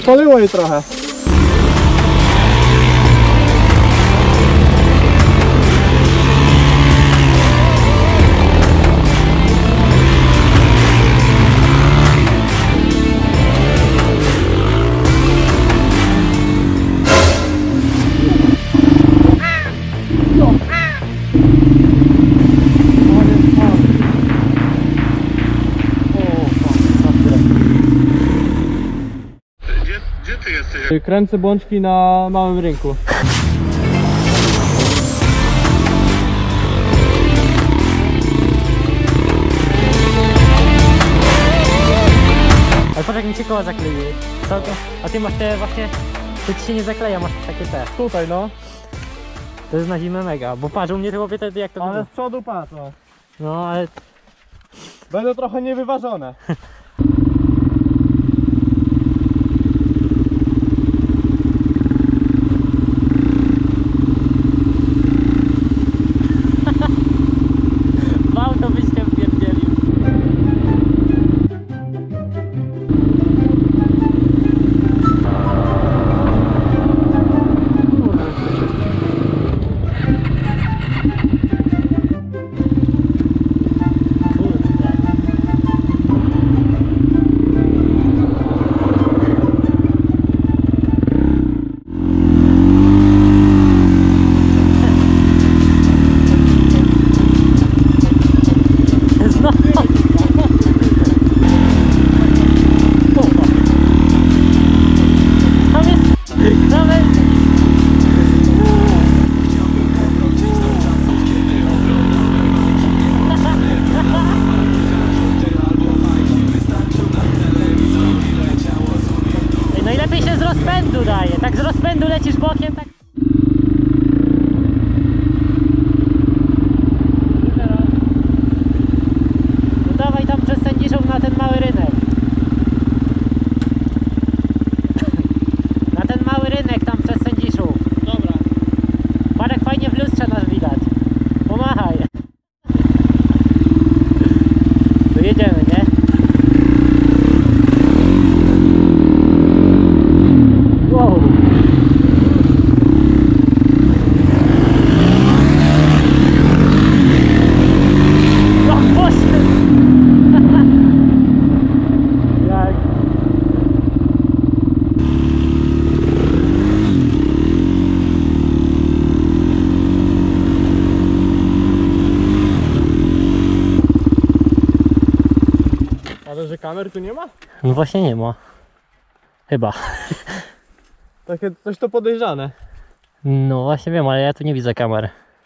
Zasoliło jej trochę. Kręcę bączki na małym rynku. Ale patrz, jak mi się koła zakleiły. Co to? A ty masz te właśnie... To ci się nie zakleja, masz takie te. Tutaj no. To jest na zimę mega, bo patrz, u mnie to chłopie wtedy jak to Ale było. z przodu patrz o. No ale... Będą trochę niewyważone. Wał to byś się wpierdzielił. Najlepiej się z rozpędu daje, tak z rozpędu lecisz bokiem, tak... No dawaj tam przez Sędziszów na ten mały rynek. Na ten mały rynek tam przez Sędziszów. Dobra. Patrz, jak fajnie w lustrze nas widać. Pomachaj. To jedziemy, nie? Wow. No poszły. Jak? Ale że kamer tu nie ma? No właśnie nie ma. Chyba. Takie coś to podejrzane. No właśnie wiem, ale ja tu nie widzę kamer.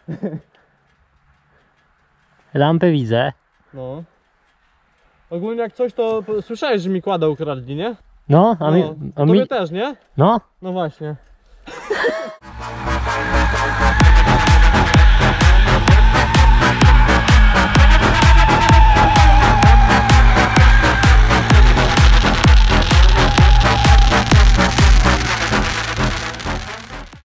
Lampy widzę. No. Ogólnie jak coś to słyszałeś, że mi kłada ukradli, nie? No, a No. mi... Tobie też, nie? No, No właśnie.